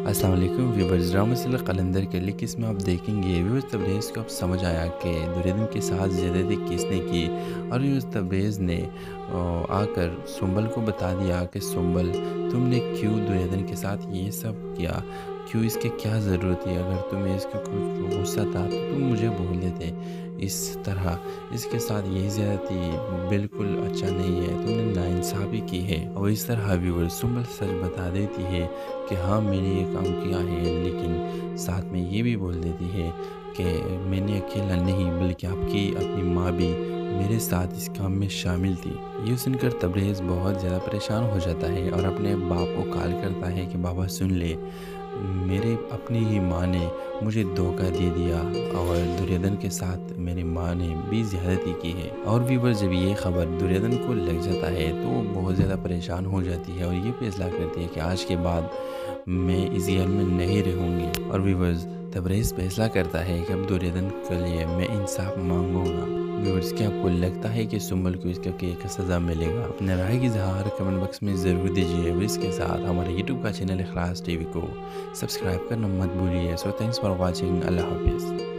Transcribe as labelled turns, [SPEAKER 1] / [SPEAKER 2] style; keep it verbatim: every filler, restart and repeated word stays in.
[SPEAKER 1] السلام علیکم viewers, drama serial Qalandar کے لیک اس میں آپ دیکھیں گے ویورز تبریز کو اب سمجھ آیا کہ دریدن کے ساتھ زیادتی کس نے کی، اور ویورز تبریز نے آ کر سنبل کو بتا دیا کہ سنبل تم نے کیوں دریدن کے ساتھ یہ سب کیا، کیوں اس کے کیا ضرورت تھی، اگر تمہیں اس کا کچھ غصہ تھا تو تم مجھے بول دیتے، اس طرح اس کے ساتھ یہی زیادتی بالکل اچھا نہیں ہے، تم نے ناانصافی کی ہے۔ اور اس طرح ویورز سنبل سچ بتا دیتی ہے کہ ہاں میں نے یہ کام کیا ہے، لیکن ساتھ میں یہ بھی بول دیتی ہے کہ میں نے اکیلا نہیں بلکہ آپ کی اپنی ماں بھی میرے ساتھ اس کام میں شامل تھی۔ یہ سن کر تبریز بہت زیادہ پریشان ہو جاتا ہے اور اپنے باپ کو کال کرتا ہے کہ بابا سن لے، میرے اپنی ہی ماں نے مجھے دھوکہ دے دیا اور دریدن کے ساتھ میری ماں نے بھی زیادتی کی ہے۔ اور ویور جب یہ خبر دریدن کو لگ جاتا ہے تو وہ بہت زیادہ پریشان ہو جاتی ہے اور یہ فیصلہ کرتی ہے کہ آج کے بعد میں اس گھر میں نہیں رہوں گی۔ اور ویورز تبریز فیصلہ کرتا ہے کہ اب دریدن کے لیے میں انصاف مانگوں گا۔ ویورز کیا آپ کو لگتا ہے کہ سنبل کو اس کا کیا سزا ملے گا؟ اپنے رائے کی اظہار کمنٹ باکس میں ضرور دیجیے، اور اس کے ساتھ ہمارے یوٹیوب کا چینل اخلاص ٹی وی کو سبسکرائب کرنا مت بھولیے۔ سو تھینکس فار واچنگ، اللہ حافظ۔